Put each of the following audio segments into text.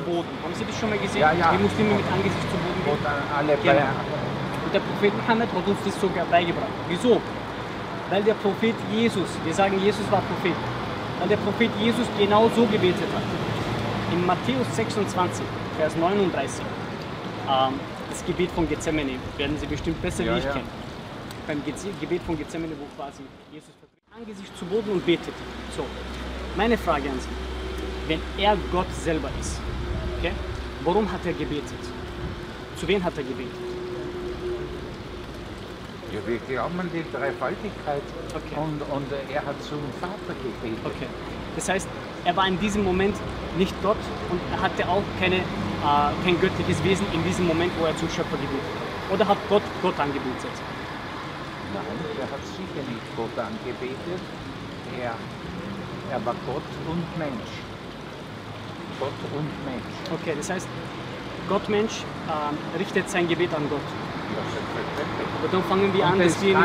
Boden. Haben Sie das schon mal gesehen? Ja, ja. Die Muslime mit Angesicht zu Boden gehen. Oder alle Genau. Und der Prophet Mohammed hat uns das sogar beigebracht. Wieso? Weil der Prophet Jesus, wir sagen, Jesus war Prophet, weil der Prophet Jesus genau so gebetet hat. In Matthäus 26, Vers 39, das Gebet von Gethsemane, werden Sie bestimmt besser wie ich kennen. Beim Gebet von Gethsemane, wo quasi Jesus Angesicht zu Boden und betet. So, meine Frage an Sie, wenn er Gott selber ist, okay, warum hat er gebetet? Zu wem hat er gebetet? Ja, wir glauben an die Dreifaltigkeit, Okay. und er hat zum Vater gebetet. Okay. Das heißt, er war in diesem Moment nicht Gott und er hatte auch kein göttliches Wesen in diesem Moment, wo er zum Schöpfer gebetet hat. Oder hat Gott Gott angebetet? Nein, er hat sicher nicht Gott angebetet. Er war Gott und Mensch. Gott und Mensch. Okay, das heißt, Gott-Mensch richtet sein Gebet an Gott. Ja, selbstverständlich. Aber dann fangen wir an, Und dass wir...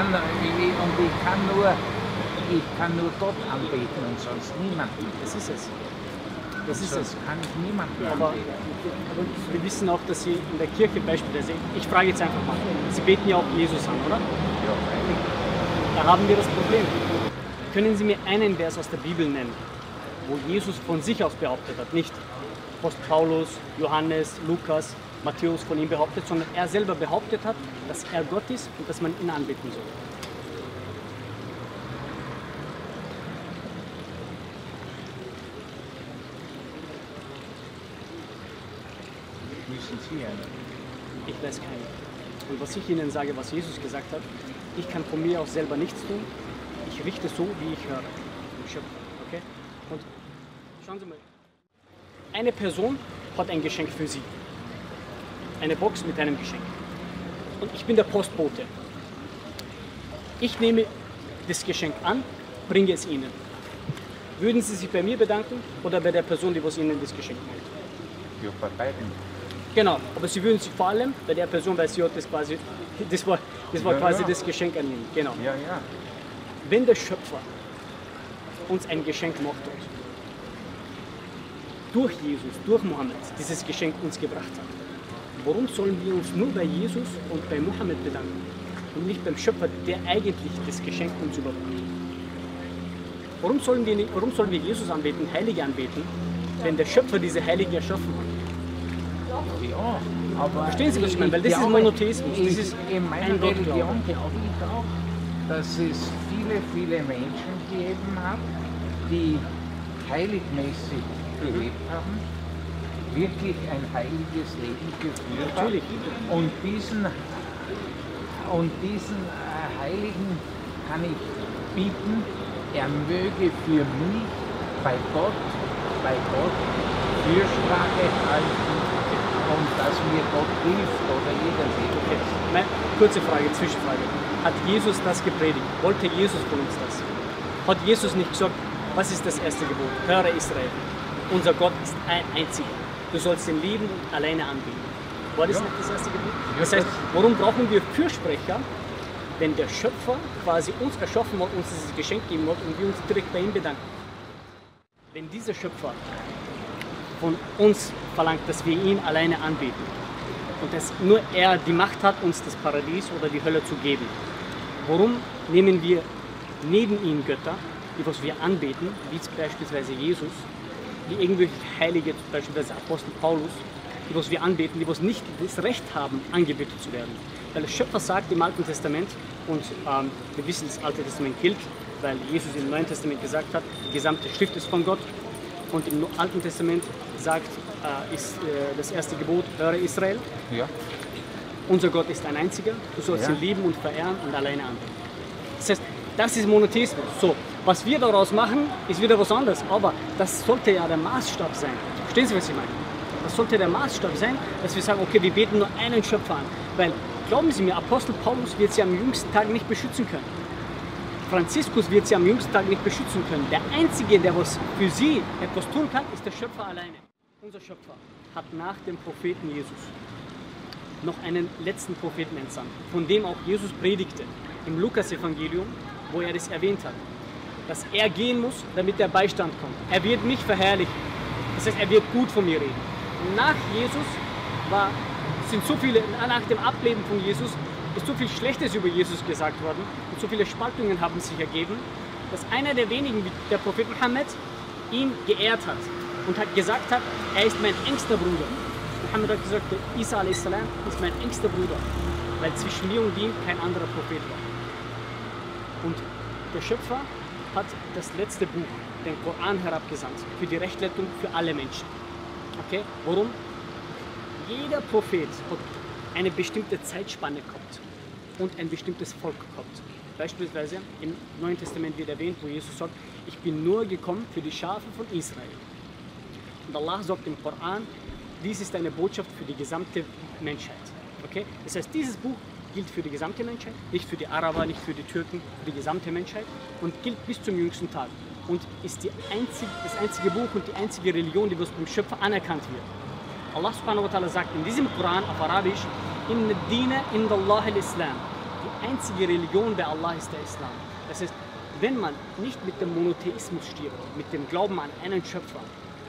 ich kann nur Gott anbeten und sonst niemanden. Das ist es. Das ist es. Sonst kann ich niemanden Aber anbeten. wir wissen auch, dass Sie in der Kirche beispielsweise, ich frage jetzt einfach mal, Sie beten ja auch Jesus an, oder? Ja, freilich. Da haben wir das Problem. Können Sie mir einen Vers aus der Bibel nennen, wo Jesus von sich aus behauptet hat, nicht Apostel Paulus, Johannes, Lukas, Matthäus von ihm behauptet, sondern er selber behauptet hat, dass er Gott ist und dass man ihn anbeten soll? Müssen Sie einen. Ich weiß keinen. Und was ich Ihnen sage, was Jesus gesagt hat, ich kann von mir aus selber nichts tun. Ich richte so, wie ich höre. Im Schöpfer. Okay? Und schauen Sie mal. Eine Person hat ein Geschenk für Sie. Eine Box mit einem Geschenk. Und ich bin der Postbote. Ich nehme das Geschenk an, bringe es Ihnen. Würden Sie sich bei mir bedanken oder bei der Person, die was Ihnen das Geschenk bringt? Ja, bei beiden. Genau, aber Sie würden sich vor allem bei der Person, weil sie hat das quasi, das war Ja, quasi ja. das Geschenk an ihn. Genau. Ja, ja. Wenn der Schöpfer uns ein Geschenk macht hat, durch Jesus, durch Mohammed, dieses Geschenk uns gebracht hat, warum sollen wir uns nur bei Jesus und bei Mohammed bedanken und nicht beim Schöpfer, der eigentlich das Geschenk uns überbracht hat? Warum sollen wir Jesus anbeten, Heilige anbeten, wenn der Schöpfer diese Heilige erschaffen hat? Ja, aber Verstehen Sie, was ich meine? Weil das ist Monotheismus, das ist in meiner ein Gottglaube. Religion glaube ich auch, dass es viele Menschen gegeben hat, die heiligmäßig gelebt haben, wirklich ein heiliges Leben geführt haben. Natürlich. Und diesen Heiligen kann ich bitten, er möge für mich bei Gott Fürsprache halten und dass mir Gott hilft oder irgendwie. Okay. Kurze Frage, Zwischenfrage. Hat Jesus das gepredigt? Wollte Jesus von uns das? Hat Jesus nicht gesagt, was ist das erste Gebot? Höre Israel, unser Gott ist ein einziger. Du sollst ihn lieben und alleine anbeten. War das nicht das erste Gebot? Das heißt, warum brauchen wir Fürsprecher, wenn der Schöpfer quasi uns erschaffen hat, uns dieses Geschenk geben hat und wir uns direkt bei ihm bedanken? Wenn dieser Schöpfer von uns verlangt, dass wir ihn alleine anbeten und dass nur er die Macht hat, uns das Paradies oder die Hölle zu geben, warum nehmen wir neben ihm Götter, die was wir anbeten, wie beispielsweise Jesus, wie irgendwelche Heilige, beispielsweise Apostel Paulus, die was wir anbeten, die was nicht das Recht haben, angebetet zu werden? Weil der Schöpfer sagt im Alten Testament, und wir wissen, das Alte Testament gilt, weil Jesus im Neuen Testament gesagt hat, die gesamte Schrift ist von Gott. Und im Alten Testament sagt, ist das erste Gebot, höre Israel, Ja. unser Gott ist ein einziger, du sollst Ja. ihn lieben und verehren und alleine anbeten. Das heißt, das ist Monotheismus. So, was wir daraus machen, ist wieder was anderes, aber das sollte ja der Maßstab sein. Verstehen Sie, was ich meine? Das sollte der Maßstab sein, dass wir sagen, okay, wir beten nur einen Schöpfer an. Weil, glauben Sie mir, Apostel Paulus wird sie am jüngsten Tag nicht beschützen können. Franziskus wird sie am jüngsten Tag nicht beschützen können. Der Einzige, der was für sie etwas tun kann, ist der Schöpfer alleine. Unser Schöpfer hat nach dem Propheten Jesus noch einen letzten Propheten entsandt, von dem auch Jesus predigte, im Lukas-Evangelium, wo er das erwähnt hat, dass er gehen muss, damit der Beistand kommt. Er wird mich verherrlichen. Das heißt, er wird gut von mir reden. nach Jesus sind so viele, nach dem Ableben von Jesus, ist so viel Schlechtes über Jesus gesagt worden und so viele Spaltungen haben sich ergeben, dass einer der wenigen, wie der Prophet Mohammed, ihn geehrt hat und hat gesagt hat, er ist mein engster Bruder. Mohammed hat gesagt, der Isa a.s. ist mein engster Bruder, weil zwischen mir und ihm kein anderer Prophet war. Und der Schöpfer hat das letzte Buch, den Koran, herabgesandt für die Rechtleitung für alle Menschen. Okay? Warum? Jeder Prophet hat eine bestimmte Zeitspanne gehabt und ein bestimmtes Volk gehabt. Beispielsweise im Neuen Testament wird erwähnt, wo Jesus sagt, ich bin nur gekommen für die Schafe von Israel. Und Allah sagt im Koran, dies ist eine Botschaft für die gesamte Menschheit. Okay? Das heißt, dieses Buch gilt für die gesamte Menschheit, nicht für die Araber, nicht für die Türken, für die gesamte Menschheit und gilt bis zum jüngsten Tag. Und ist das einzige Buch und die einzige Religion, die vom Schöpfer anerkannt wird. Allah subhanahu wa ta'ala sagt in diesem Koran auf Arabisch, Inna ad-Dina inda Allah al-Islam. Die einzige Religion bei Allah ist der Islam. Das heißt, wenn man nicht mit dem Monotheismus stirbt, mit dem Glauben an einen Schöpfer,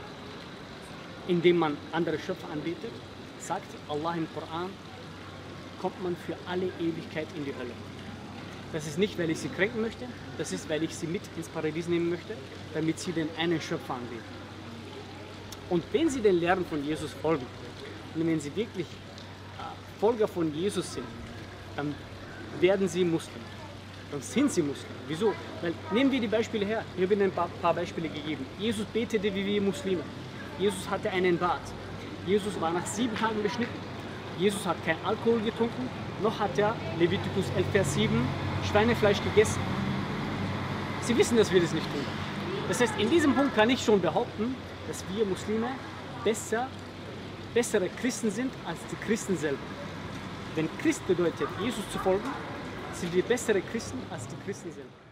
indem man andere Schöpfer anbetet, sagt Allah im Koran, kommt man für alle Ewigkeit in die Hölle. Das ist nicht, weil ich sie kränken möchte, das ist, weil ich sie mit ins Paradies nehmen möchte, damit sie den einen Schöpfer anbeten. Und wenn sie den Lehren von Jesus folgen, und wenn sie wirklich Folger von Jesus sind, dann werden sie Muslim. Dann sind sie Muslim. Wieso? Weil, nehmen wir die Beispiele her. Ich habe Ihnen ein paar Beispiele gegeben. Jesus betete wie wir Muslime. Jesus hatte einen Bart. Jesus war nach 7 Tagen beschnitten. Jesus hat kein Alkohol getrunken, noch hat er, Levitikus 11, Vers 7, Schweinefleisch gegessen. Sie wissen, dass wir das nicht tun. Das heißt, in diesem Punkt kann ich schon behaupten, dass wir Muslime bessere Christen sind als die Christen selber. Denn Christ bedeutet, Jesus zu folgen, sind wir bessere Christen als die Christen selber.